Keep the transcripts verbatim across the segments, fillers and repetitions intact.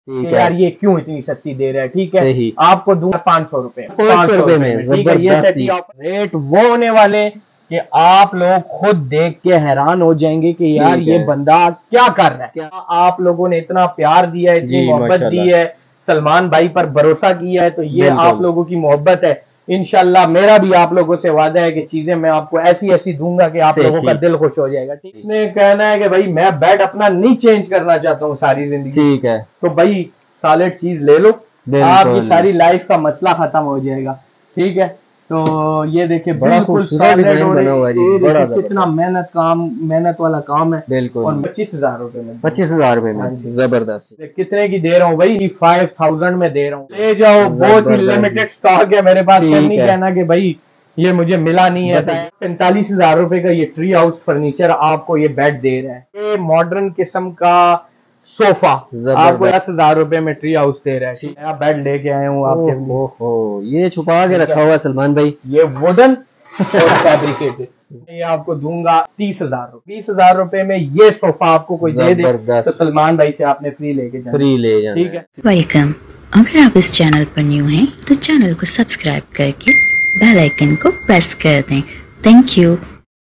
कि यार ये क्यों इतनी सस्ती दे रहा है। ठीक है, आपको दूंगा पाँच सौ रुपए पाँच सौ रुपए में। ठीक है, ये सेटी ऑफर रेट वो होने वाले कि आप लोग खुद देख के हैरान हो जाएंगे कि यार ये बंदा क्या कर रहा है। क्या आप लोगों ने इतना प्यार दिया है, इतनी मोहब्बत दी है, सलमान भाई पर भरोसा किया है, तो ये आप लोगों की मोहब्बत है। इंशाल्लाह मेरा भी आप लोगों से वादा है कि चीजें मैं आपको ऐसी ऐसी दूंगा कि आप लोगों का दिल खुश हो जाएगा। ठीक, इसने कहना है कि भाई मैं बेड अपना नहीं चेंज करना चाहता हूँ सारी जिंदगी। ठीक है, तो भाई सॉलिड चीज ले लो, आपकी सारी लाइफ का मसला खत्म हो जाएगा। ठीक है, तो ये देखिए बिल्कुल सॉलिड बना हुआ है, कितना मेहनत काम मेहनत वाला काम है। बिल्कुल, और पच्चीस हजार रुपए में पच्चीस हजार रुपए में जबरदस्त। कितने की दे रहा हूँ भाई? फाइव थाउजेंड में दे रहा हूँ, ले जाओ, बहुत ही लिमिटेड स्टॉक है मेरे पास। नहीं कहना कि भाई ये मुझे मिला नहीं है। पैंतालीस हजार रुपए का ये ट्री हाउस फर्नीचर आपको ये बेड दे रहा है। ये मॉडर्न किस्म का सोफा आपको दस हजार रुपए में ट्री हाउस दे रहा है। ठीक है, आप बेड लेके आए हूँ आपके लिए। ओहो, ये छुपा के रखा हुआ है सलमान भाई, ये वुडन और फैब्रिकेटेड। ये आपको दूंगा तीस हजार रुपए तीस हजार रुपए में ये सोफा आपको कोई दे दे तो सलमान भाई से आपने फ्री लेके जाना, फ्री ले जाना। ठीक है, वेलकम। अगर आप इस चैनल पर न्यू हैं तो चैनल को सब्सक्राइब करके बेल आइकन को प्रेस कर दें। Thank you.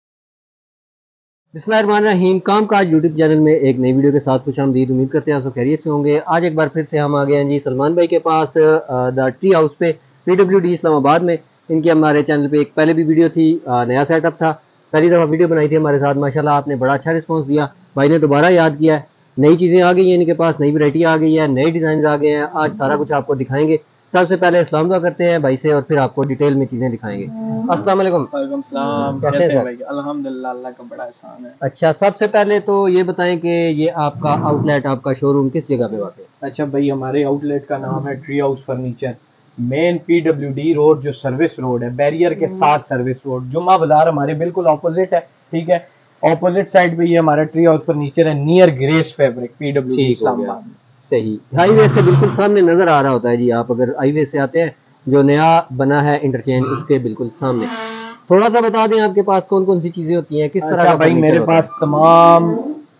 बिस्मिल्लाहिर्रहमानिर्रहीम। काम काज यूट्यूब चैनल में एक नई वीडियो के साथ खुशामदीद। उम्मीद करते हैं आप सब खैरियत से होंगे। आज एक बार फिर से हम आ गए हैं जी सलमान भाई के पास द ट्री हाउस पे, पीडब्ल्यूडी इस्लामाबाद में। इनकी हमारे चैनल पे एक पहले भी वीडियो थी, आ, नया सेटअप था, पहली दफ़ा वीडियो बनाई थी हमारे साथ। माशाल्लाह आपने बड़ा अच्छा रिस्पॉन्स दिया, भाई ने दोबारा याद किया है। नई चीज़ें आ गई हैं इनके पास, नई वैरायटी आ गई है, नए डिज़ाइन आ गए हैं। आज सारा कुछ आपको दिखाएंगे। सबसे पहले इस्लाम दुआ करते हैं भाई से और फिर आपको डिटेल में चीज़ें दिखाएंगे। अस्सलाम वालेकुम। वालेकुम सलाम। कैसे हैं भाई? अल्हम्दुलिल्लाह, अल्लाह का बड़ा एहसान है। अच्छा, सबसे पहले तो ये बताएं कि ये आपका आउटलेट, आपका शोरूम किस जगह पे वाक़ है? अच्छा भाई, हमारे आउटलेट का नाम है tree house furniture, main PWD road जो सर्विस रोड है, बैरियर के साथ सर्विस रोड, जुम्मा बाजार हमारे बिल्कुल ऑपोजिट है। ठीक है, ऑपोजिट साइड पे ये हमारा ट्री हाउस फर्नीचर है, near grace fabric, PWD Islamabad. सही, हाईवे से बिल्कुल सामने नजर आ रहा होता है जी। आप अगर हाईवे से आते हैं, जो नया बना है इंटरचेंज, उसके बिल्कुल सामने। थोड़ा सा बता दें आपके पास कौन कौन सी चीजें होती हैं, किस तरह का? भाई मेरे पास तमाम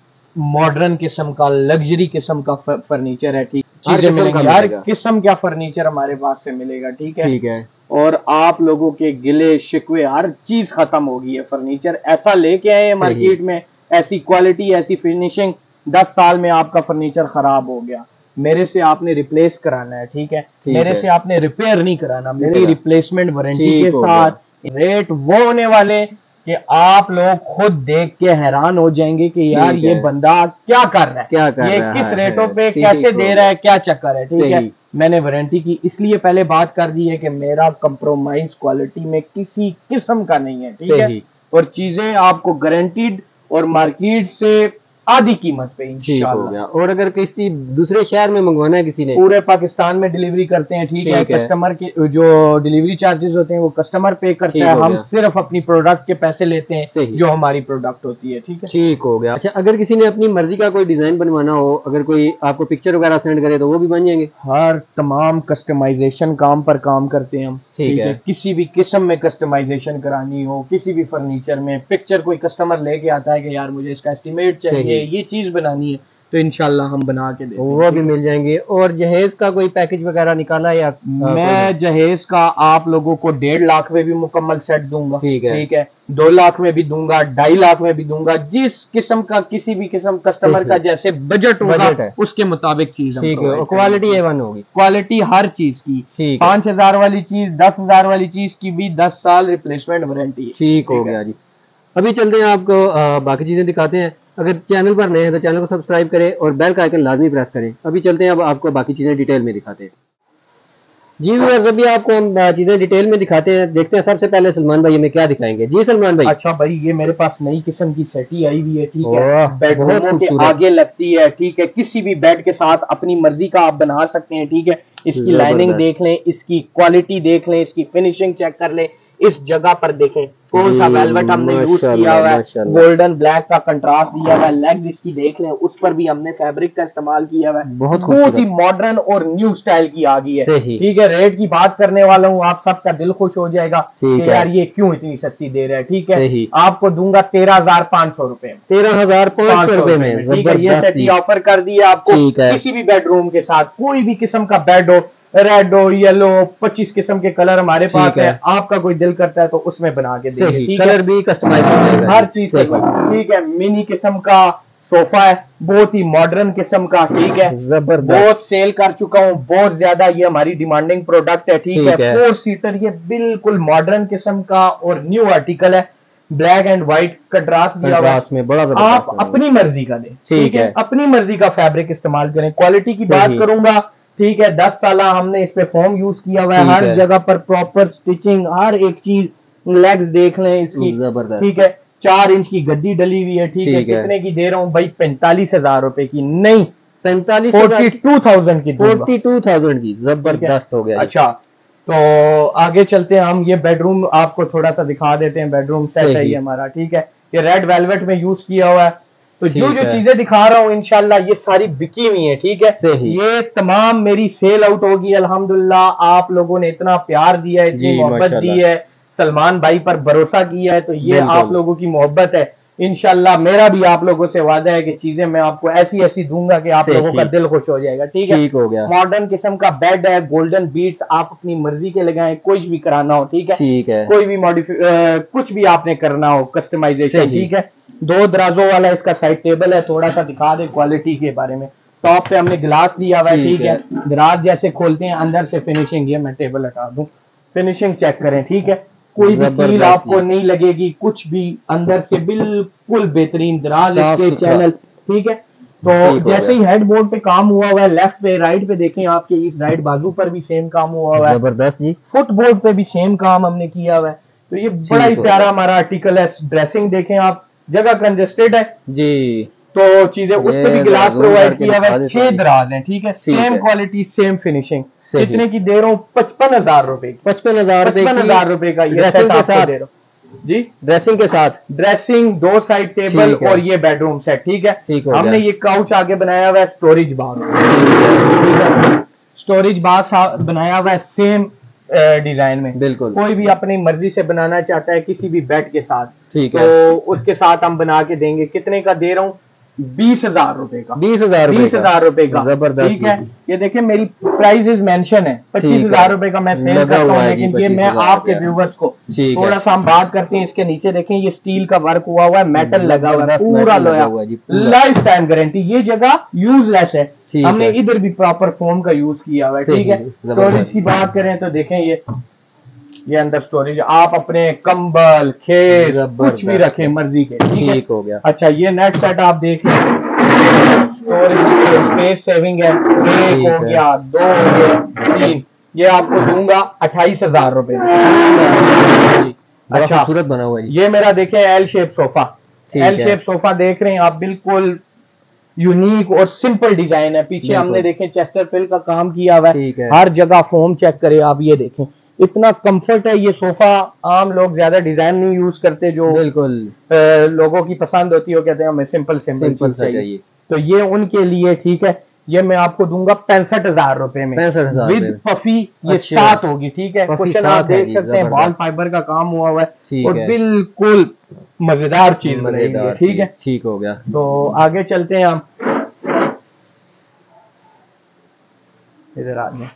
मॉडर्न किस्म का, लग्जरी किस्म का फर्नीचर है। ठीक, चीजें मिलेंगी, हर किस्म का फर्नीचर हमारे पास से मिलेगा। ठीक है, ठीक है। और आप लोगों के गिले शिकवे, हर चीज खत्म हो गई है। फर्नीचर ऐसा लेके आए मार्केट में, ऐसी क्वालिटी, ऐसी फिनिशिंग, दस साल में आपका फर्नीचर खराब हो गया, मेरे से आपने रिप्लेस कराना है। ठीक है, मेरे से आपने रिपेयर नहीं कराना, मेरी रिप्लेसमेंट वारंटी के साथ। रेट वो होने वाले कि आप लोग खुद देख के हैरान हो जाएंगे कि यार ये बंदा क्या कर रहा है, क्या कर ये रहा किस है, रेटों पे कैसे दे रहा है, क्या चक्कर है। ठीक है, मैंने वारंटी की इसलिए पहले बात कर दी है कि मेरा कंप्रोमाइज क्वालिटी में किसी किस्म का नहीं है। ठीक है, और चीजें आपको गारंटीड और मार्केट से आधी कीमत पे इंशाल्लाह। और अगर किसी दूसरे शहर में मंगवाना है किसी ने, पूरे पाकिस्तान में डिलीवरी करते हैं। ठीक है, कस्टमर के जो डिलीवरी चार्जेस होते हैं वो कस्टमर पे करता है, हम सिर्फ अपनी प्रोडक्ट के पैसे लेते हैं जो हमारी प्रोडक्ट होती है। ठीक है, ठीक हो गया। अच्छा, अगर किसी ने अपनी मर्जी का कोई डिजाइन बनवाना हो, अगर कोई आपको पिक्चर वगैरह सेंड करे तो वो भी बन जाएंगे? हर तमाम कस्टमाइजेशन काम पर काम करते हैं हम। ठीक है, किसी भी किस्म में कस्टमाइजेशन करानी हो, किसी भी फर्नीचर में, पिक्चर कोई कस्टमर लेके आता है कि यार मुझे इसका एस्टिमेट चाहिए, ये चीज बनानी है, तो इंशाल्लाह हम बना के देंगे, वो भी मिल जाएंगे। और जहेज का कोई पैकेज वगैरह निकाला या? मैं जहेज का आप लोगों को डेढ़ लाख में भी मुकम्मल सेट दूंगा। ठीक है, ठीक है, दो लाख में भी दूंगा, ढाई लाख में भी दूंगा, जिस किस्म का, किसी भी किस्म कस्टमर का जैसे बजट होगा उसके मुताबिक चीज। ठीक है, क्वालिटी ए वन होगी, क्वालिटी हर चीज की। पांच हजार वाली चीज, दस हजार वाली चीज की भी दस साल रिप्लेसमेंट वारंटी है। ठीक हो गया जी। अभी चलते हैं, आपको आ, बाकी चीजें दिखाते हैं। अगर चैनल पर नए हैं तो चैनल को सब्सक्राइब करें और बेल का आइकन लाजमी प्रेस करें। अभी चलते हैं, अब आपको बाकी चीजें डिटेल में दिखाते हैं। जी व्यूअर्स, अभी आपको हम चीजें डिटेल में दिखाते हैं। देखते हैं सबसे पहले सलमान भाई हमें क्या दिखाएंगे। जी सलमान भाई। अच्छा भाई, ये मेरे पास नई किस्म की सेटी आई हुई है। ठीक है, बेडरूमों के आगे लगती है। ठीक है, किसी भी बेड के साथ अपनी मर्जी का आप बना सकते हैं। ठीक है, इसकी लाइनिंग देख लें, इसकी क्वालिटी देख लें, इसकी फिनिशिंग चेक कर लें, इस जगह पर देखें कौन सा वेलवेट हमने यूज किया हुआ है, माशाल्लाह। गोल्डन ब्लैक का कंट्रास्ट दिया हुआ है। लेग्स इसकी देख लें, उस पर भी हमने फैब्रिक का इस्तेमाल किया हुआ है, बहुत बहुत ही मॉडर्न और न्यू स्टाइल की आ गई है। सही। ठीक है, रेट की बात करने वाला हूँ, आप सबका दिल खुश हो जाएगा ठीक कि है। यार ये क्यों इतनी सस्ती दे रहा है। ठीक है, सही। आपको दूंगा तेरह हजार पाँच सौ रुपए में, तेरह हजार पाँच सौ रुपए में। ठीक है, ये सेट ऑफर कर दिया आपको। किसी भी बेडरूम के साथ कोई भी किस्म का बेड हो, रेड हो, येलो, पच्चीस किस्म के कलर हमारे पास है, आपका कोई दिल करता है तो उसमें बना के देंगे। ठीक है, कलर भी कस्टमाइज हो जाएगा, हर चीज। ठीक है, मिनी किस्म का सोफा है, बहुत ही मॉडर्न किस्म का। ठीक है, बहुत सेल कर चुका हूँ, बहुत ज्यादा ये हमारी डिमांडिंग प्रोडक्ट है। ठीक है, फोर सीटर, ये बिल्कुल मॉडर्न किस्म का और न्यू आर्टिकल है, ब्लैक एंड व्हाइट कंट्रास्ट दिया हुआ है, बड़ा आप अपनी मर्जी का दें। ठीक है, अपनी मर्जी का फैब्रिक इस्तेमाल करें। क्वालिटी की बात करूंगा, ठीक है, दस साल हमने इस पे फोम यूज किया हुआ है, हर जगह पर प्रॉपर स्टिचिंग, हर एक चीज, लेग्स देख लें इसकी। ठीक है, चार इंच की गद्दी डली हुई है। ठीक है, कितने की दे रहा हूँ भाई? पैंतालीस हजार रुपए की नहीं, पैंतालीस फोर्टी टू थाउजेंड की, फोर्टी टू थाउजेंड की। जबरदस्त हो गया। अच्छा, तो आगे चलते हैं हम, ये बेडरूम आपको थोड़ा सा दिखा देते हैं। बेडरूम सेट है ये हमारा। ठीक है, ये रेड वेलवेट में यूज किया हुआ है। तो जो जो चीजें दिखा रहा हूँ इंशाल्लाह ये सारी बिकी हुई है। ठीक है, ये तमाम मेरी सेल आउट होगी अल्हम्दुलिल्लाह। आप लोगों ने इतना प्यार दिया है, इतनी मोहब्बत दी है, सलमान भाई पर भरोसा किया है, तो ये आप लोगों की मोहब्बत है। इंशाल्लाह मेरा भी आप लोगों से वादा है कि चीजें मैं आपको ऐसी ऐसी दूंगा कि आप लोगों का दिल खुश हो जाएगा। ठीक है, ठीक हो गया। मॉडर्न किस्म का बेड है, गोल्डन बीट्स, आप अपनी मर्जी के लगाएं, कुछ भी कराना हो। ठीक है, ठीक है, कोई भी मॉडिफाई, कुछ भी आपने करना हो, कस्टमाइजेशन। ठीक है, दो दराजों वाला इसका साइड टेबल है। थोड़ा सा दिखा दे क्वालिटी के बारे में। टॉप पे हमने गिलास दिया हुआ है। ठीक है, दराज जैसे खोलते हैं अंदर से फिनिशिंग, ये मैं टेबल हटा दूं, फिनिशिंग चेक करें। ठीक है, कोई भी कील आपको नहीं लगेगी, कुछ भी अंदर से बिल्कुल बेहतरीन दराज इसके चैनल। ठीक है, तो जैसे ही हेडबोर्ड पे काम हुआ हुआ है, लेफ्ट पे राइट पे देखें, आपके इस राइट बाजू पर भी सेम काम हुआ हुआ है, जबरदस्त जी। फुटबोर्ड पे भी सेम काम हमने किया हुआ है। तो ये बड़ा ही प्यारा हमारा आर्टिकल है। ड्रेसिंग देखें आप, जगह कंजेस्टेड है जी, तो चीजें उस पे भी गिलास प्रोवाइड किया हुआ है। छह दराज हैं। ठीक है, सेम क्वालिटी, सेम फिनिशिंग। कितने की दे रहा हूँ? पचपन हजार रुपए पचपन हजार पचपन हजार रुपए का ये सेट आपको दे रहा हूँ जी, ड्रेसिंग के साथ। ड्रेसिंग, दो साइड टेबल और ये बेडरूम सेट। ठीक है, हमने ये काउच आगे बनाया हुआ है, स्टोरेज बॉक्स। ठीक है, स्टोरेज बॉक्स बनाया हुआ है सेम डिजाइन में। बिल्कुल, कोई भी अपनी मर्जी से बनाना चाहता है किसी भी बेड के साथ, ठीक है, तो उसके साथ हम बना के देंगे। कितने का दे रहा हूँ? बीस हजार रुपए का। बीस हजार बीस हजार रुपए का, जबरदस्त। ठीक है, ये देखिए मेरी प्राइसेस मेंशन है, पच्चीस हजार रुपए का मैं सेल करता हूँ, लेकिन ये मैं आपके व्यूवर्स को थोड़ा सा हम बात करते हैं। इसके नीचे देखें, ये स्टील का वर्क हुआ हुआ है, मेटल लगा हुआ है, पूरा लोहा, लाइफ टाइम गारंटी। ये जगह यूजलेस है, हमने इधर भी प्रॉपर फोम का यूज किया हुआ है। ठीक है, स्टोरेज की बात करें तो देखें, ये ये अंदर स्टोरेज, आप अपने कंबल, खेस, कुछ भी रखें मर्जी के। ठीक हो गया। अच्छा, ये नेट सेट आप देख लें, स्टोरेज स्पेस सेविंग है। एक हो गया, दो हो गया, तीन। ये आपको दूंगा अट्ठाईस हजार रुपए। अच्छा, खूबसूरत बना हुआ है। ये मेरा देखें L shape sofa, L shape sofa देख रहे हैं आप, बिल्कुल यूनिक और सिंपल डिजाइन है। पीछे हमने देखें चेस्टरफिल्ड का काम किया हुआ है, हर जगह फोम चेक करें आप, ये देखें इतना कंफर्ट है। ये सोफा आम लोग ज्यादा डिजाइन नहीं यूज करते, जो बिल्कुल लोगों की पसंद होती है, कहते हैं हमें सिंपल सिंपल चीज चाहिए, तो ये उनके लिए। ठीक है, ये मैं आपको दूंगा पैंसठ हजार रुपए में, विद पफी ये साथ होगी। ठीक है, क्वेश्चन आप देख सकते हैं, बॉल फाइबर का काम हुआ हुआ है और बिल्कुल मजेदार चीज बनेगी। ठीक है, ठीक हो गया। तो आगे चलते हैं हम, इधर आ जाए।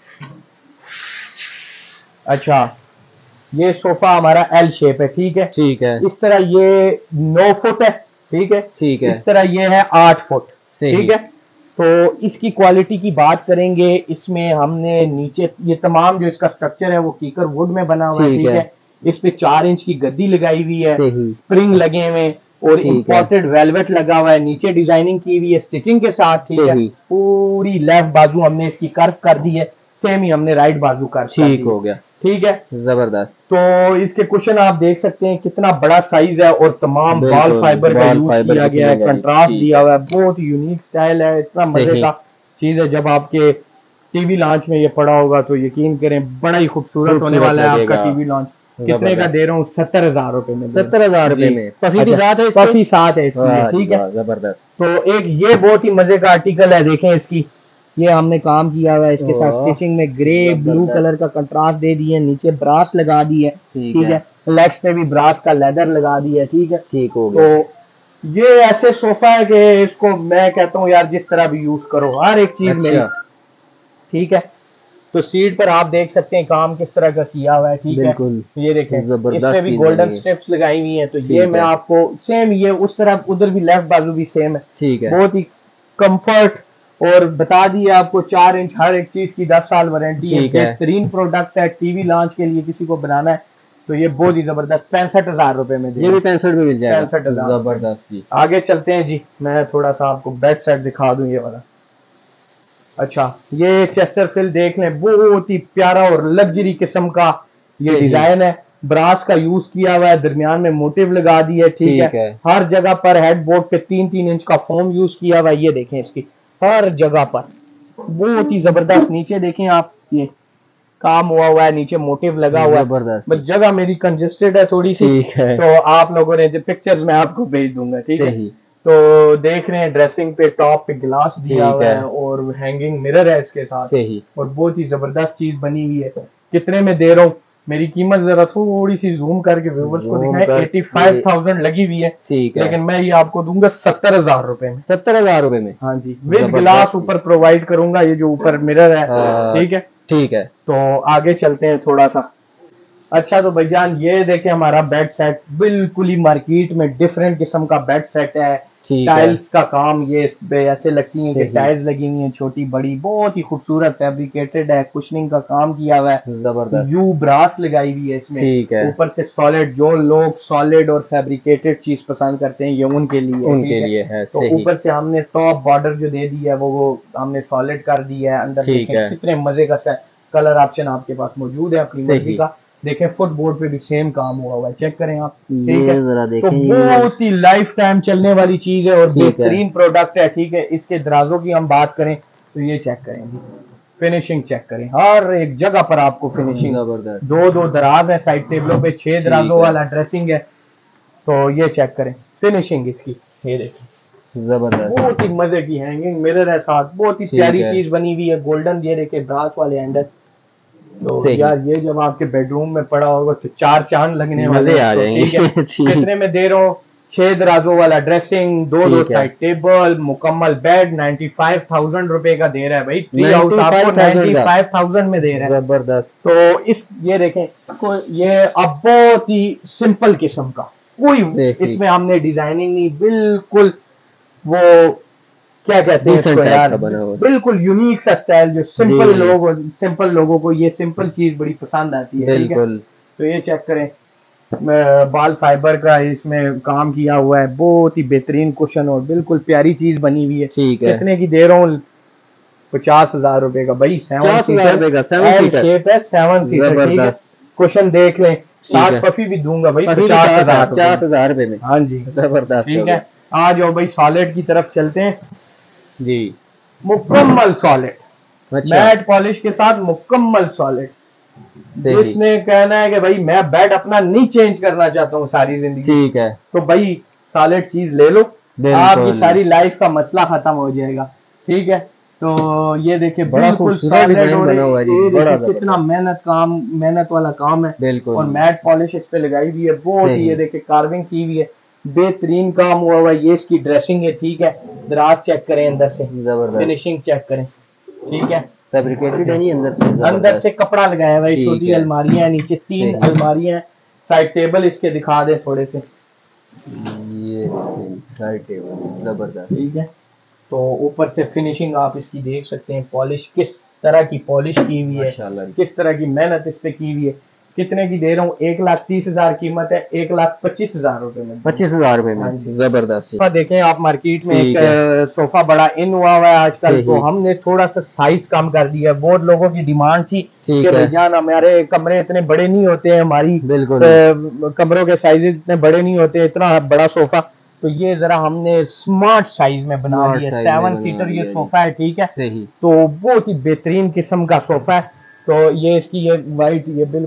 अच्छा, ये सोफा हमारा एल शेप है। ठीक है, ठीक है, इस तरह ये नौ फुट है। ठीक है, ठीक है, इस तरह ये है आठ फुट। ठीक है, तो इसकी क्वालिटी की बात करेंगे, इसमें हमने नीचे ये तमाम जो इसका स्ट्रक्चर है वो कीकर वुड में बना हुआ है। ठीक है, इस पे चार इंच की गद्दी लगाई हुई है, स्प्रिंग लगे हुए और इंपोर्टेड वेलवेट लगा हुआ है, नीचे डिजाइनिंग की हुई है स्टिचिंग के साथ। ठीक है, पूरी लेफ्ट बाजू हमने इसकी कर्व कर दी है, सेम ही हमने राइट बाजू कर दी। ठीक हो गया। ठीक है, जबरदस्त। तो इसके कुशन आप देख सकते हैं कितना बड़ा साइज है और तमाम बॉल फाइबर का यूज किया गया है, कंट्रास्ट दिया हुआ है, बहुत यूनिक स्टाइल है, इतना मजे का चीज है। जब आपके टीवी लॉन्च में ये पड़ा होगा तो यकीन करें बड़ा ही खूबसूरत होने वाला है आपका टीवी लॉन्च। कितने का दे रहा हूँ, सत्तर हजार रुपए में। सत्तर हजार रुपए में पफी भी साथ है, पफी साथ है इसकी, ठीक है जबरदस्त। तो एक ये बहुत ही मजे का आर्टिकल है, देखें इसकी, ये हमने काम किया हुआ है इसके साथ स्टिचिंग में, ग्रे ब्लू कलर का कंट्रास्ट दे दिए, नीचे ब्रास लगा दी है, ठीक है, लेग्स पे भी ब्रास का लेदर लगा दिया, ठीक है, ठीक हो गया। तो ये ऐसे सोफा है कि इसको मैं कहता हूँ यार जिस तरह भी यूज करो, हर एक चीज में, ठीक है। तो सीट पर आप देख सकते हैं काम किस तरह का किया हुआ है, ठीक है, ये देखें इसमें भी गोल्डन स्ट्रिप्स लगाई हुई हैं। तो ये मैं आपको सेम ये उस तरह उधर भी लेफ्ट बाजू भी सेम है, ठीक है, बहुत ही कंफर्ट, और बता दिया आपको चार इंच हर एक चीज की दस साल वारंटी है, बेहतरीन प्रोडक्ट है, टीवी लॉन्च के लिए किसी को बनाना है तो ये बहुत ही जबरदस्त, पैंसठ हजार रुपए में, ये भी पैंसठ में मिल जाएगा, पैंसठ हजार जबरदस्त जी। आगे चलते हैं जी, मैं थोड़ा सा आपको बेड सेट दिखा दूं ये वाला। अच्छा, ये चेस्टरफील्ड देख लें, बहुत ही प्यारा और लग्जरी किस्म का ये डिजाइन है, ब्रास का यूज किया हुआ है, दरमियान में मोटिव लगा दी है, ठीक है, है। हर जगह पर हेडबोर्ड पे तीन तीन इंच का फोम यूज किया हुआ है, ये देखें इसकी हर जगह पर बहुत ही जबरदस्त। नीचे देखें आप, ये काम हुआ हुआ है, नीचे मोटिव लगा हुआ है, बस जगह मेरी कंजेस्टेड है थोड़ी सी, है। तो आप लोगों ने जो पिक्चर्स मैं आपको भेज दूंगा, ठीक है। तो देख रहे हैं ड्रेसिंग पे टॉप पे गिलास दिया हुआ है और हैंगिंग मिरर है इसके साथ, सही, और बहुत ही जबरदस्त चीज बनी हुई है। कितने में दे रहा हूँ, मेरी कीमत जरा थोड़ी सी जूम करके व्यूअर्स को दिखाएं, एटी फाइव थाउजेंड लगी हुई है, ठीक है, लेकिन मैं ये आपको दूंगा सत्तर हजार रुपए में, सत्तर हजार रुपए में, हाँ जी, विद गिलास ऊपर प्रोवाइड करूंगा, ये जो ऊपर मिरर है, ठीक है, ठीक है। तो आगे चलते हैं थोड़ा सा। अच्छा तो भाईजान ये देखें हमारा बेड सेट, बिल्कुल ही मार्केट में डिफरेंट किस्म का बेड सेट है, टाइल्स का काम, ये इस पे ऐसे लगती है कि टाइल्स लगी हुई है छोटी बड़ी, बहुत ही खूबसूरत फैब्रिकेटेड है, कुशनिंग का काम किया हुआ है, जबरदस्त, यू ब्रास लगाई हुई है इसमें, ऊपर से सॉलिड, जो लोग सॉलिड और फैब्रिकेटेड चीज पसंद करते हैं ये उनके लिए उनके लिए है। तो ऊपर से हमने टॉप बॉर्डर जो दे दी है वो वो हमने सॉलिड कर दी है, अंदर देखें कितने मजे का कलर ऑप्शन आपके पास मौजूद है अपनी मर्जी का, देखें फुटबोर्ड पे भी सेम काम हुआ हुआ है, चेक करें आप, ठीक है, तो बहुत ही लाइफ टाइम चलने वाली चीज है और बेहतरीन प्रोडक्ट है, ठीक है। इसके दराजों की हम बात करें तो ये चेक करें, फिनिशिंग चेक करें, हर एक जगह पर आपको फिनिशिंग, दो दो दराज है साइड टेबलों पे, छह दराजों वाला ड्रेसिंग है, तो ये चेक करें फिनिशिंग इसकी, ये देखें जबरदस्त, बहुत ही मजे की हैंगिंग मिरर है साथ, बहुत ही प्यारी चीज बनी हुई है, गोल्डन, ये देखे ब्रास वाले हैंडल। तो यार ये जब आपके बेडरूम में पड़ा होगा तो चार चांद लगने वाले आ जाएंगे, ठीक है। कितने में दे रहा हूँ, छह दराजों वाला ड्रेसिंग, दो दो साइड टेबल, मुकम्मल बेड, नाइन्टी फाइव थाउजेंड रुपए का दे रहा है भाई, ट्री हाउस आपको नाइन्टी फाइव थाउजेंड में दे रहा है, जबरदस्त। तो इस ये देखें, ये अब बहुत ही सिंपल किस्म का, कोई इसमें हमने डिजाइनिंग नहीं, बिल्कुल वो क्या कहते हैं इसको यार, बिल्कुल यूनिक सा स्टाइल, जो सिंपल लोग सिंपल लोगों को ये सिंपल चीज बड़ी पसंद आती है, ठीक है। तो ये चेक करें, बाल फाइबर का इसमें काम किया हुआ है, बहुत ही बेहतरीन कुशन और बिल्कुल प्यारी चीज बनी हुई है, ठीक है। कितने की दे रहा हूँ, पचास हजार रुपए का भाई, सेवन सीटर शेप है, सेवन सीटर, ठीक है। कुशन देख लें, साथ पफी भी दूंगा भाई, पचास हजार पचास हजार रुपए में, हाँ जी जबरदस्त, ठीक है। आ जाओ भाई सॉलिड की तरफ चलते हैं जी, मुकम्मल सॉलिड, मैट पॉलिश के साथ मुकम्मल सॉलिड। जिसने कहना है कि भाई मैं बेड अपना नहीं चेंज करना चाहता हूँ सारी जिंदगी, ठीक है, तो भाई सॉलिड चीज ले लो, आपकी सारी लाइफ का मसला खत्म हो जाएगा, ठीक है। तो ये देखिए बिल्कुल सॉलिड और कितना मेहनत काम मेहनत वाला काम है, बिल्कुल, और मैट पॉलिश इस पे लगाई हुई है, बहुत ही ये देखिए कार्विंग की हुई है, बेहतरीन काम हुआ हुआ, ये इसकी ड्रेसिंग है, ठीक है। दराज चेक करें अंदर से, फिनिशिंग चेक करें, ठीक है, फैब्रिकेटेड है नहीं, अंदर से अंदर से कपड़ा लगाया हुआ है, छोटी अलमारियां हैं, नीचे तीन अलमारियां हैं, साइड टेबल इसके दिखा दे थोड़े से, ये साइड टेबल जबरदस्त, ठीक है। तो ऊपर से फिनिशिंग आप इसकी देख सकते हैं, पॉलिश किस तरह की पॉलिश की हुई है, किस तरह की मेहनत इस पे की हुई है। कितने की दे रहा हूँ, एक लाख तीस हजार कीमत है, एक लाख पच्चीस हजार रुपए में, पच्चीस हजार रुपए में, जबरदस्त। देखें आप मार्केट में एक सोफा बड़ा इन हुआ हुआ है आजकल, तो हमने थोड़ा सा साइज कम कर दिया, बहुत लोगों की डिमांड थी कि भैयान हमारे कमरे इतने बड़े नहीं होते हैं, हमारी कमरों के साइजेस इतने बड़े नहीं होते, इतना बड़ा सोफा, तो ये जरा हमने स्मार्ट साइज में बना दिया, सेवन सीटर ये सोफा है, ठीक है। तो बहुत ही बेहतरीन किस्म का सोफा है, तो ये इसकी ये वाइट, ये बिल्कुल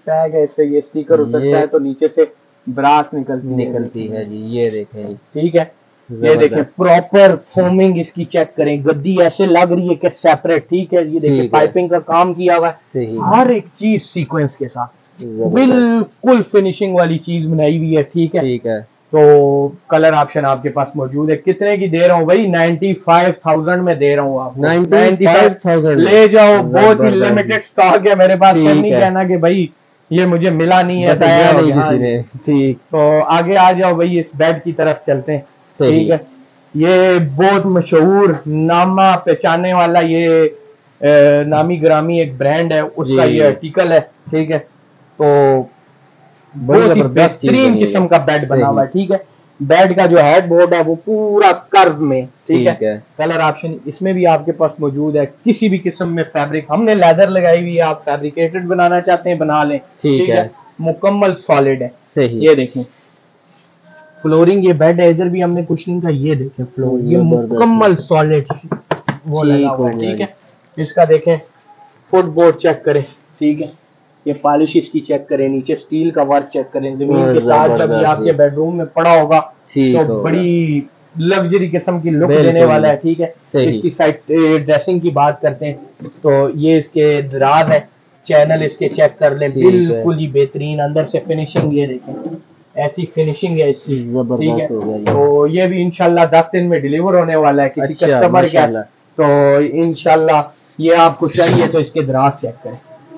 टैग है, इससे ये स्टिकर उतरता है तो नीचे से ब्रास निकलती निकलती है जी। ये देखें, ठीक है, ये देखें प्रॉपर फोमिंग इसकी चेक करें, गद्दी ऐसे लग रही है कि सेपरेट, ठीक है। ये देखें पाइपिंग का काम किया हुआ है, हर एक चीज सीक्वेंस के साथ बिल्कुल फिनिशिंग वाली चीज बनाई हुई है, ठीक है, ठीक है। तो कलर ऑप्शन आपके पास मौजूद है। कितने की दे रहा हूँ भाई? नाइन्टी फाइव थाउजेंड में दे रहा हूँ आपको, नाइन्टी फाइव थाउजेंड ले जाओ, बहुत ही लिमिटेड स्टॉक है मेरे पास। फिर नहीं कहना कि भाई ये मुझे मिला नहीं है, बताया नहीं किसी ने, ठीक। तो आगे आ जाओ भाई, इस बेड की तरफ चलते हैं, ठीक है। ये बहुत मशहूर नामा पहचाने वाला ये ए, नामी ग्रामी एक ब्रांड है, उसका ये आर्टिकल है, ठीक है। तो बहुत ही बेहतरीन किस्म का बेड बना हुआ है, ठीक है। बेड का जो हेड बोर्ड है वो पूरा कर्व में, ठीक है, है। कलर ऑप्शन इसमें भी आपके पास मौजूद है, किसी भी किस्म में फैब्रिक हमने लेदर लगाई हुई है, आप फैब्रिकेटेड बनाना चाहते हैं बना लें, ठीक है, मुकम्मल सॉलिड है, सही। ये देखें फ्लोरिंग, ये बेड है, इधर भी हमने कुशनिंग का, ये देखें फ्लोर, ये मुकम्मल सॉलिड वो लगा हुआ है, ठीक है। इसका देखें फुटबोर्ड चेक करें, ठीक है, ये पॉलिश इसकी चेक करें, नीचे स्टील का वर्क चेक करें, जमीन के साथ जब ये आपके बेडरूम में पड़ा होगा तो बड़ी लग्जरी किस्म की लुक देने वाला है, ठीक है। इसकी साइड ड्रेसिंग की बात करते हैं तो ये इसके दराज है, चैनल इसके चेक कर लें, बिल्कुल ही बेहतरीन, अंदर से फिनिशिंग ये देखें, ऐसी फिनिशिंग है इसकी, ठीक है। तो ये भी इंशाल्लाह दस दिन में डिलीवर होने वाला है किसी कस्टमर का, तो इंशाल्लाह ये आपको चाहिए तो इसके दराज चेक करें,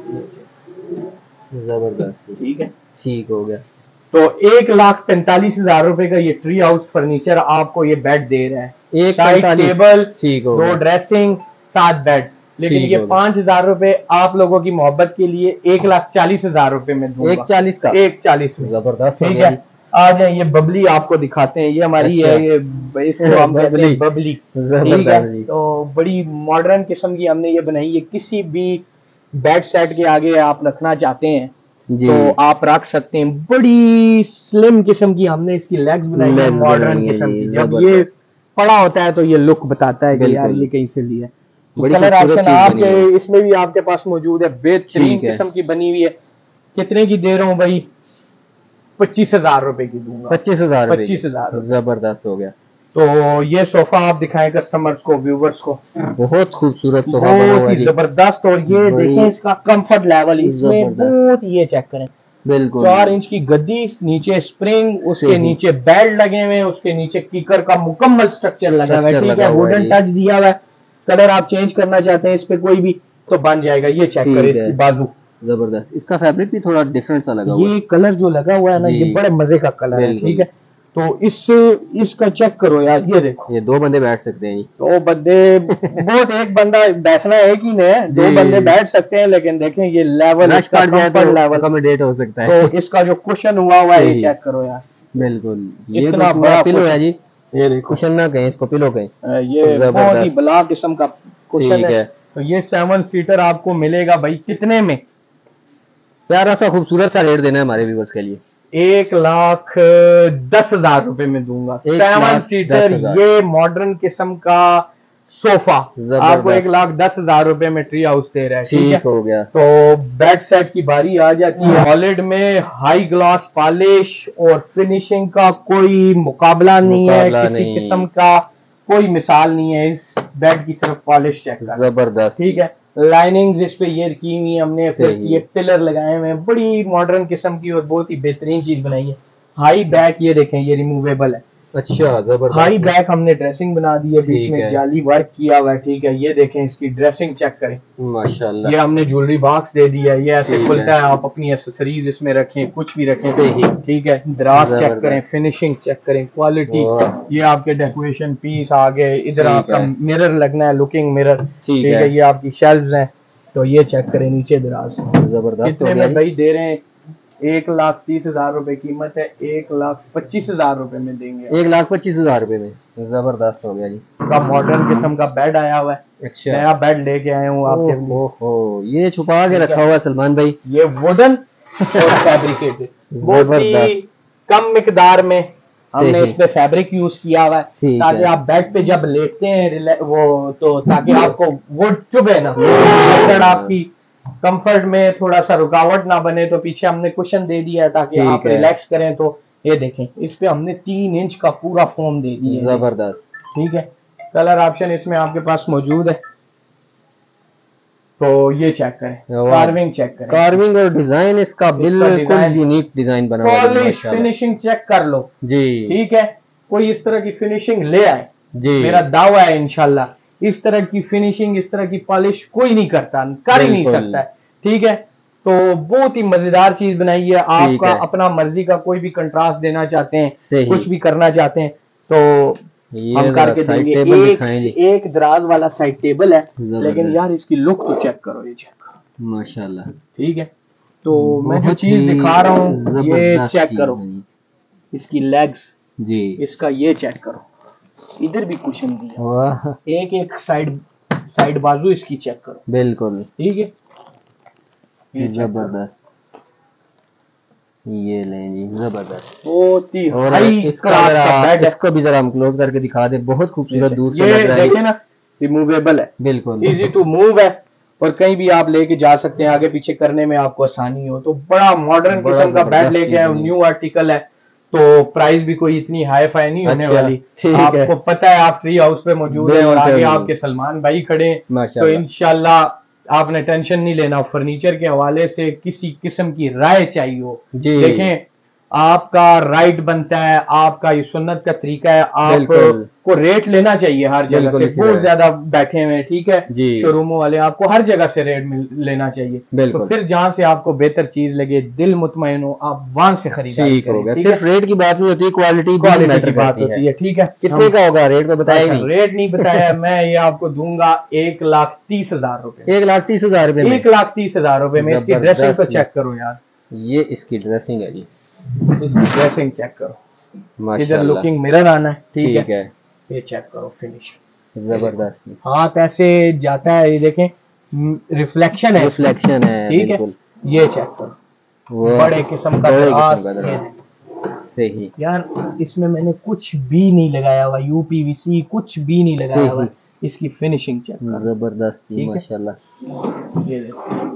जबरदस्त, ठीक है, ठीक हो गया। तो एक लाख पैंतालीस हजार रुपए का ये ट्री हाउस फर्नीचर आपको ये बेड दे रहा है, एक साइड टेबल, दो ड्रेसिंग, सात बेड, लेकिन ये पांच हजार रुपए आप लोगों की मोहब्बत के लिए एक लाख चालीस हजार रुपए में दूंगा, एक चालीस का, एक चालीस में, जबरदस्त, ठीक है। आ जाए, ये बबली आपको दिखाते हैं, ये हमारी है, ये इसको हम कहते हैं बबली, ठीक है। तो बड़ी मॉडर्न किस्म की हमने ये बनाई है, किसी भी बेड सेट के आगे आप रखना चाहते हैं तो आप रख सकते हैं, बड़ी स्लिम किस्म की हमने इसकी लेग्स बनाई है, मॉडर्न किस्म की, जब ये पड़ा होता है तो ये लुक बताता है कि यार ये कहीं से लिया है। कलर ऑप्शन आपके इसमें भी आपके पास मौजूद है, बेहतरीन किस्म की बनी हुई है। कितने की दे रहा हूँ भाई? पच्चीस हजार रुपए की दूंगा, पच्चीस हजार पच्चीस हजार जबरदस्त हो गया। तो ये सोफा आप दिखाएं कस्टमर्स को, व्यूवर्स को, बहुत खूबसूरत सोफा, बहुत ही जबरदस्त। और ये देखें इसका कंफर्ट लेवल, इसमें बहुत, ये चेक करें, बिल्कुल चार इंच की गद्दी, नीचे स्प्रिंग, उसके नीचे बेड लगे हुए हैं, उसके नीचे किकर का मुकम्मल स्ट्रक्चर लगा हुआ है, ठीक है, वुडन टच दिया हुआ है। कलर आप चेंज करना चाहते हैं इस पे कोई भी तो बन जाएगा। ये चेक करें इसकी बाजू, जबरदस्त, इसका फैब्रिक भी थोड़ा डिफरेंट सा लगा हुआ है, ये कलर जो लगा हुआ है ना, ये बड़े मजे का कलर है, ठीक है। तो इस इसका चेक करो यार, ये देखो, ये दो बंदे बैठ सकते हैं, दो बंदे बहुत, एक बंदा बैठना है कि नहीं, दो बंदे बैठ सकते हैं, लेकिन देखें ये लेवल इसका कंफर्ट लेवल अकोमोडेट हो सकता है। तो इसका जो कुशन हुआ हुआ है ये चेक करो यार, बिल्कुल, ये इतना बड़ा पिलो है जी, ये देखो, कुशन ना कहें इसको, पिलो कहें, ये बहुत ही बला किस्म का कुशन है। तो ये सेवन सीटर आपको मिलेगा भाई कितने में? प्यारा सा खूबसूरत सा रेट देना है हमारे व्यूअर्स के लिए, एक लाख दस हजार रुपए में दूंगा, सेवन सीटर ये मॉडर्न किस्म का सोफा आपको एक लाख दस हजार रुपए में ट्री हाउस दे रहा है, ठीक है, हो गया। तो बेड सेट की बारी आ जाती है, सॉलिड में हाई ग्लास पॉलिश और फिनिशिंग का कोई मुकाबला नहीं है, किसी किस्म का कोई मिसाल नहीं है इस बेड की, सिर्फ पॉलिश चेक कर, जबरदस्त, ठीक है। लाइनिंग्स इस पे ये की हुई हमने, फिर ये पिलर लगाए हुए हैं, बड़ी मॉडर्न किस्म की और बहुत ही बेहतरीन चीज बनाई है। हाई बैक ये देखें, ये रिमूवेबल है, अच्छा जबरदस्त, हाई बैक हमने ड्रेसिंग बना दी है, बीच में जाली वर्क किया हुआ है, ठीक है। ये देखें इसकी ड्रेसिंग चेक करें, माशाल्लाह। ये हमने ज्वेलरी बॉक्स दे दिया है, ये ऐसे खुलता है, आप अपनी एक्सेसरीज इसमें रखें, कुछ भी रखें, ठीक है। दराज चेक करें, फिनिशिंग चेक करें, क्वालिटी, ये आपके डेकोरेशन पीस आ गए, इधर आपका मिरर लगना है, लुकिंग मिरर, ठीक है। ये आपकी शेल्व्स हैं, तो ये चेक करें नीचे दराज, जबरदस्त। कितने में भाई दे रहे हैं? एक लाख तीस हजार रुपए कीमत है, एक लाख पच्चीस हजार रुपए में देंगे, एक लाख पच्चीस हजार रुपए में, जबरदस्त हो गया जी। का मॉडर्न किस्म का बेड आया हुआ है, अच्छा, नया बेड लेके आए हूँ आपके लिए। ओहो, ये छुपा के रखा हुआ है सलमान भाई, ये वुडन और फैब्रिकेटेड, बहुत ही कम मिकदार में हमने इसमें फैब्रिक यूज किया हुआ है, ताकि आप बेड पे जब लेटते हैं वो, तो ताकि आपको वुड चुभे ना, आपकी कंफर्ट में थोड़ा सा रुकावट ना बने तो पीछे हमने कुशन दे दिया है ताकि आप रिलैक्स करें। तो ये देखें, इस पे हमने तीन इंच का पूरा फोम दे दिया है, जबरदस्त। ठीक है, कलर ऑप्शन इसमें आपके पास मौजूद है। तो ये चेक करें, कार्विंग चेक करें, कार्विंग और डिजाइन इसका बिल्कुल यूनिक डिजाइन बना हुआ है। पॉलिश फिनिशिंग चेक कर लो जी, ठीक है, कोई इस तरह की फिनिशिंग ले आए जी, मेरा दावा है इंशाल्लाह इस तरह की फिनिशिंग, इस तरह की पॉलिश कोई नहीं करता, कर ही नहीं सकता है, ठीक है। तो बहुत ही मजेदार चीज बनाई है। आपका अपना मर्जी का कोई भी कंट्रास्ट देना चाहते हैं, कुछ भी करना चाहते हैं तो हम करके देंगे। एक, एक दराज वाला साइड टेबल है, लेकिन यार इसकी लुक तो चेक करो, ये चेक करो माशाल्लाह, ठीक है। तो मैं जो चीज दिखा रहा हूँ ये चेक करो, इसकी लेग्स जी, इसका ये चेक करो, इधर भी कुशन दिया, एक एक साइड साइड बाजू इसकी चेक करो, बिल्कुल ठीक है, ये जबरदस्त, ये लें जी, जबरदस्त। बहुत ही हाई क्लास का बेड है। इसको भी जरा हम क्लोज करके दिखा दें, बहुत खूबसूरत दूर से लग रहा है, देखें ना, रिमूवेबल है, बिल्कुल इजी टू मूव है और कहीं भी आप लेके जा सकते हैं, आगे पीछे करने में आपको आसानी हो। तो बड़ा मॉडर्न किस्म का बेड लेके आए, न्यू आर्टिकल है, तो प्राइस भी कोई इतनी हाई फाई नहीं होने वाली। आपको पता है आप ट्री हाउस पे मौजूद है और आगे आपके सलमान भाई खड़े, तो इंशाल्लाह आपने टेंशन नहीं लेना। फर्नीचर के हवाले से किसी किस्म की राय चाहिए हो, देखें आपका राइट बनता है, आपका ये सुन्नत का तरीका है, आपको रेट लेना चाहिए हर जगह से, बहुत ज्यादा बैठे हुए ठीक है शोरूमों वाले, आपको हर जगह से रेट लेना चाहिए। तो फिर जहां से आपको बेहतर चीज लगे, दिल मुतमईन हो, आप वहां से खरीदारी करें। सिर्फ रेट की बात नहीं होती, क्वालिटी क्वालिटी की बात होती है, ठीक है। कितने का होगा रेट को बताया नहीं, रेट नहीं बताया, मैं ये आपको दूंगा एक लाख तीस हजार रूपए, एक लाख तीस हजार रूपए एक लाख तीस हजार रूपए में। इसकी ड्रेसिंग को चेक करो यार, ये इसकी ड्रेसिंग है जी, इसकी ड्रेसिंग चेक करो, इधर लुकिंग मिरर आना है, ठीक है, है ये चेक करो, फिनिश जबरदस्त, हाथ ऐसे जाता है, ये देखें रिफ्लेक्शन है, रिफ्लेक्शन है, ठीक है, ये चेक करो, बड़े किस्म का सही यार, इसमें मैंने कुछ भी नहीं लगाया हुआ, यूपीवीसी कुछ भी नहीं लगाया हुआ, इसकी फिनिशिंग चेक करो, जबरदस्त माशाल्लाह, ये देखो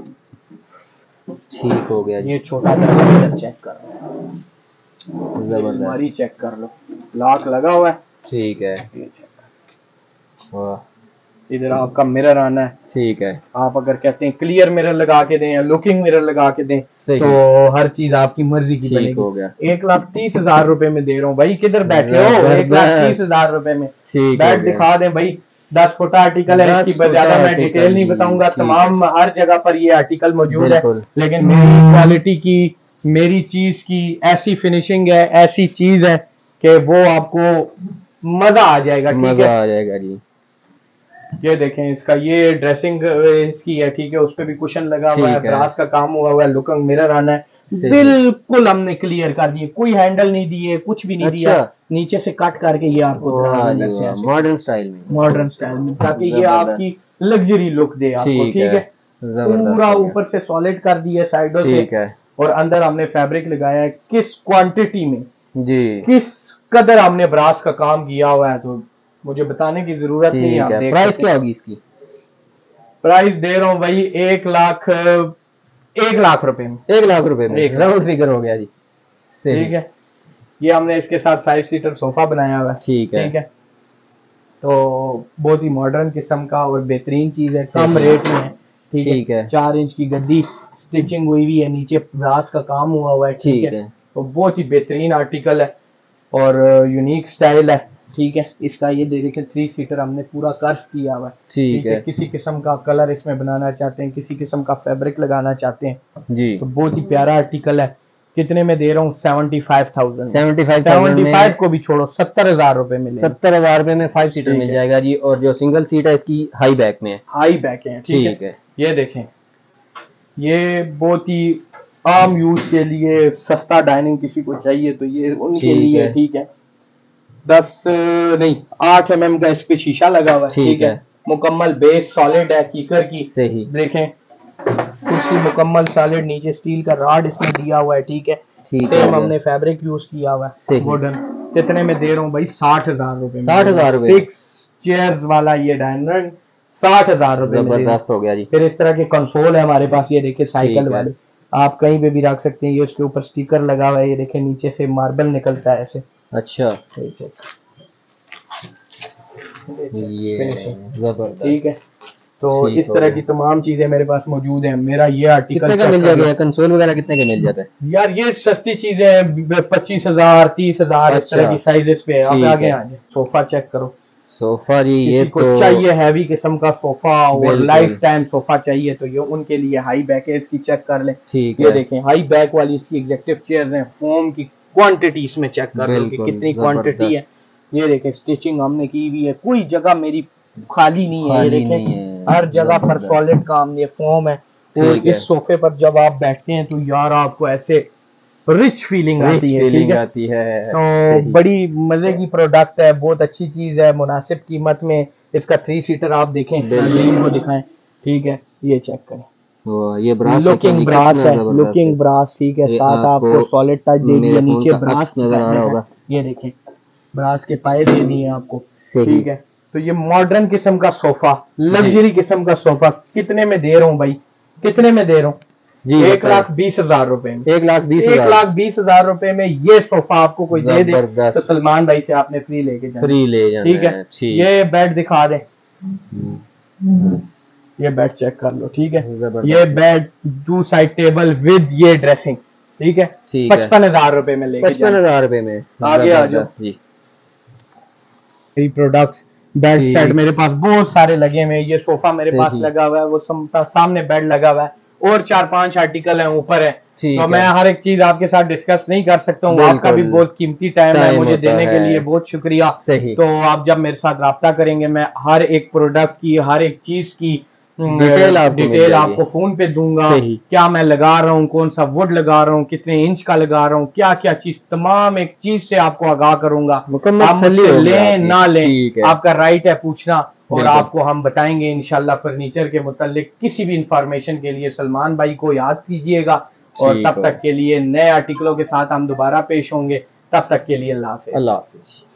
ठीक हो गया। ये छोटा दरवाजा चेक करो, अलमारी चेक कर लो, लॉक लगा हुआ है, ठीक है, ये चेक वाह, इधर आपका मिरर आना है, ठीक है। आप अगर कहते हैं क्लियर मिरर लगा के दें या लुकिंग मिरर लगा के दें तो हर चीज आपकी मर्जी की बनेगी। हो गया, एक लाख तीस हजार रुपए में दे रहा हूँ भाई, किधर बैठे हो, एक लाख तीस हजार रुपए में बैठ दिखा दें भाई, दस फुट आर्टिकल है, इसकी ज्यादा मैं डिटेल नहीं बताऊंगा, तमाम हर जगह पर ये आर्टिकल मौजूद है, लेकिन मेरी क्वालिटी की, मेरी चीज की ऐसी फिनिशिंग है, ऐसी चीज है कि वो आपको मजा आ जाएगा, ठीक है, मजा आ जाएगा जी। ये देखें इसका ये ड्रेसिंग इसकी है, ठीक है, उस पर भी कुशन लगा हुआ है, ब्रास का काम हुआ हुआ है, लुकिंग मिरर आना है, बिल्कुल हमने क्लियर कर दिए, कोई हैंडल नहीं दिए, कुछ भी नहीं अच्छा। दिया, नीचे से कट करके ये आपको मॉडर्न स्टाइल में, मॉडर्न स्टाइल में, ताकि ये आपकी लग्जरी लुक दे आपको, ठीक है। पूरा ऊपर से सॉलिड कर दिया साइडों से, और अंदर हमने फैब्रिक लगाया है, किस क्वांटिटी में जी, किस कदर हमने ब्रास का काम किया हुआ है, तो मुझे बताने की जरूरत नहीं है। आप देख, प्राइस क्या होगी इसकी? प्राइस दे रहा हूँ भाई एक लाख एक लाख रुपए में, एक लाख रुपए में, एक राउंड फिगर हो गया जी, ठीक है। ये हमने इसके साथ फाइव सीटर सोफा बनाया हुआ है, ठीक है, ठीक है। तो बहुत ही मॉडर्न किस्म का और बेहतरीन चीज है, कम रेट में है, ठीक है। चार इंच की गद्दी स्टिचिंग हुई हुई है, नीचे ब्रास का काम हुआ हुआ है, ठीक है। तो बहुत ही बेहतरीन आर्टिकल है और यूनिक स्टाइल है, ठीक है। इसका ये देखें थ्री सीटर हमने पूरा कर्व किया हुआ है, ठीक है। किसी किस्म का कलर इसमें बनाना चाहते हैं, किसी किस्म का फैब्रिक लगाना चाहते हैं जी, तो बहुत ही प्यारा आर्टिकल है। कितने में दे रहा हूँ? Seventy five thousand seventy five को भी छोड़ो, सत्तर हजार रुपए में, सत्तर हजार रुपए में फाइव सीटर मिल जाएगा जी। और जो सिंगल सीट है इसकी हाई बैक में है, हाई बैक है, ठीक है। ये देखें, ये बहुत ही आम यूज के लिए सस्ता डाइनिंग किसी को चाहिए तो ये उनके लिए, ठीक है। दस नहीं आठ एम एम का इस पे शीशा लगा हुआ है, ठीक है। मुकम्मल बेस सॉलिड है कीकर की, सही देखें, कुर्सी मुकम्मल सॉलिड, नीचे स्टील का रॉड इसमें दिया हुआ है, ठीक है। सेम हमने फैब्रिक यूज किया हुआ है वुडन। कितने में दे रहा हूँ भाई? साठ हजार रुपए, साठ हजार रुपए। सिक्स चेयर्स वाला ये डाइनिंग साठ हजार रुपए में। जबरदस्त हो गया जी। फिर इस तरह के कंसोल है हमारे पास, ये देखिए साइकिल वाले, आप कहीं पे भी रख सकते हैं। ये उसके ऊपर स्टिकर लगा हुआ है, ये देखिए नीचे से मार्बल निकलता है ऐसे। अच्छा ये जबरदस्त, ठीक है। तो इस तरह की तमाम चीजें मेरे पास मौजूद हैं। मेरा ये आर्टिकल कितने का मिल जाएगा? कंसोल वगैरह कितने का मिल जाता है यार? ये सस्ती चीजें हैं, पच्चीस हजार तीस हजार इस तरह की साइजेस पे। आप आगे आ जाए, सोफा चेक करो। सोफा जी, ये को तो चाहिए हैवी किस्म का सोफा और लाइफ टाइम सोफा चाहिए तो ये उनके लिए हाई बैक है, इसकी चेक कर लें। ये देखें हाई बैक वाली इसकी एग्जेक्टिव चेयर है। फोम की क्वांटिटी इसमें चेक कर लो कि कितनी क्वांटिटी है। ये देखें स्टिचिंग हमने की हुई है, कोई जगह मेरी खाली नहीं है। ये देखें हर जगह पर सॉलिड काम, ये फोम है। और इस सोफे पर जब आप बैठते हैं तो यार आपको ऐसे रिच फीलिंग आती है, ठीक है? आती है तो बड़ी मजे की प्रोडक्ट है, बहुत अच्छी चीज है, मुनासिब कीमत में। इसका थ्री सीटर आप देखें, नाज़रीन को दिखाएं, ठीक है? ये चेक करें, ये ब्रास लुकिंग ब्रास है, लुकिंग ब्रास, ठीक है। साथ आपको सॉलिड टच दे दिया, नीचे ब्रास नजर आ रहा होगा। ये देखें ब्रास के पाए दे दिए आपको, ठीक है। तो ये मॉडर्न किस्म का सोफा, लग्जरी किस्म का सोफा कितने में दे रहा हूँ भाई? कितने में दे रहा हूँ जी? एक लाख बीस हजार रुपए में। एक लाख बीस एक लाख बीस हजार रुपए में ये सोफा आपको कोई दे दे तो सलमान भाई से आपने फ्री लेके जाना, फ्री ले जाना, ठीक है? ये बेड दिखा दे, ये बेड चेक कर लो, ठीक है? ये bed two side table with ये ड्रेसिंग, ठीक है? पचपन हजार रुपए में लेके पचपन हजार रुपए में। आगे आ जाओ जी। प्रोडक्ट्स बेड सेट मेरे पास बहुत सारे लगे हुए। ये सोफा मेरे पास लगा हुआ है, वो सामने बेड लगा हुआ है, और चार पांच आर्टिकल हैं ऊपर है। तो मैं हर एक चीज आपके साथ डिस्कस नहीं कर सकता हूँ, आपका भी बहुत कीमती टाइम है मुझे देने के लिए, बहुत शुक्रिया। तो आप जब मेरे साथ राब्ता करेंगे, मैं हर एक प्रोडक्ट की, हर एक चीज की डिटेल आपको डिटेल आपको फोन पे दूंगा। क्या मैं लगा रहा हूँ, कौन सा वुड लगा रहा हूँ, कितने इंच का लगा रहा हूँ, क्या क्या चीज, तमाम एक चीज से आपको आगाह करूंगा। आप मुझसे लें ना लें, आपका राइट है पूछना, और आपको हम बताएंगे इंशाल्लाह। फर्नीचर के मुतालिक किसी भी इंफॉर्मेशन के लिए सलमान भाई को याद कीजिएगा, और तब तक के लिए नए आर्टिकलों के साथ हम दोबारा पेश होंगे। तब तक के लिए अल्लाह हाफिज़।